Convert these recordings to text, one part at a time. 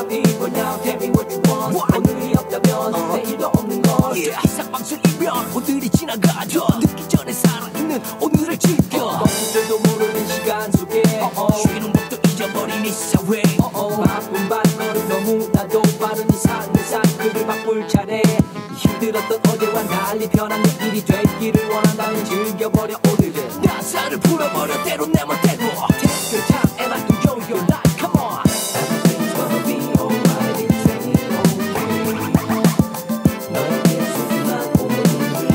people now tell me what you want. 오늘이 없다면 내일도 없는 걸. 이상 방송이면 오늘이 지나가죠. 늦기 전에 살아있는 오늘을 즐겨. 멈춰도 모르는 시간 속에 쉬는 것도 잊어버린 이 사회. 바쁜 발걸음 너무나도 빠른 이 삶의 사이클을 바꿀 차례. 힘들었던 어제와 달리 편한 내일이 되기를 원한다면 즐겨버려 오늘은. 나사를 풀어버려 때론 내 멋대로. Take your time and I can enjoy your life. Come on. Everything's gonna be alright. It's ain't okay. 너에게 소중한 오늘을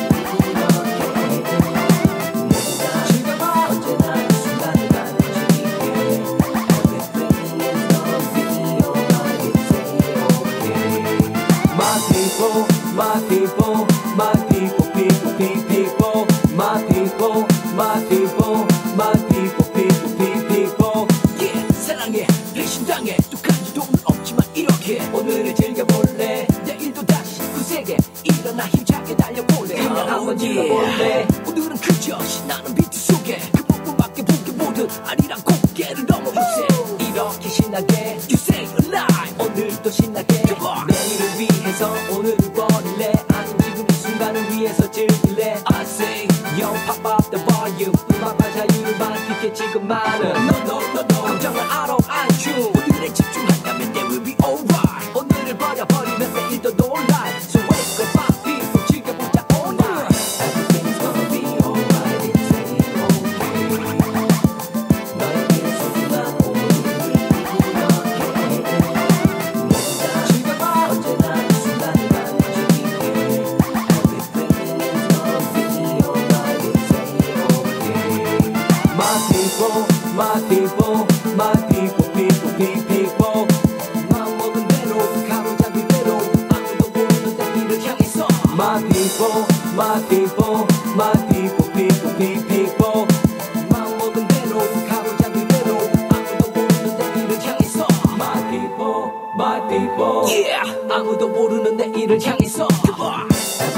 부탁해. 즐겨봐. 언제나 이 순간을 나는 즐길게. Everything is gonna be alright. It's ain't okay. My people, my people, my people, people, people, my people, my people, my people, people, people. Yeah, 사랑해, 배신당해, 똑같이 돈은 없지만 이렇게 오늘을 즐겨볼래. 내일도 다시 그 세계 일어나 힘차게 달려볼래. 그냥 한번 즐겨볼래. 오늘은 그저 신나는 비트 속에 그 부분밖에 보기 모든 아니란 고개를 넘어보세. 이렇게 신나게 You say alive. 오늘도 신나게 내일을 위해서 오늘을 버릴래. 아님 지금 이 순간을 위해서 즐길래. I say yo pop up the volume. 음악과 자유를 만끽해 지금만은 No no no no 감정을 알아 안중. 오늘에 집중한다면 they will be alright. 오늘을 버려버리면 내일도 놀라. So wake up my people 즐겨보자 all night. Everything's gonna be alright. It's ain't okay. 너에게 소중한 오늘을 부탁해. 즐겨봐. 언제나 이 순간을 나는 즐길게. Everything is gonna be alright. It's ain't okay. My people, my people, my people, people, people. 마음 먹은 대로 가로잡을 대로 아무도 모르는 내일을 향해서. My people, my people, my people, people, people. 마음 먹은 대로 가로잡을 대로 아무도 모르는 내일을 향해서. My people, my people. Yeah. 아무도 모르는 내일을 향해서. Come on.